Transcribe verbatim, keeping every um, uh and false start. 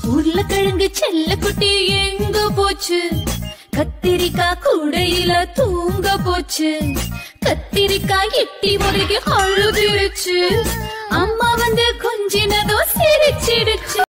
உருளைக்கிழங்கு செல்ல குட்டி எங்க போச்சு? கத்திரிக்காய் கூடையில தூங்க போச்சு. கத்திரிக்காய் எட்டி முறைக்கு அழுதுருச்சு. அம்மா வந்து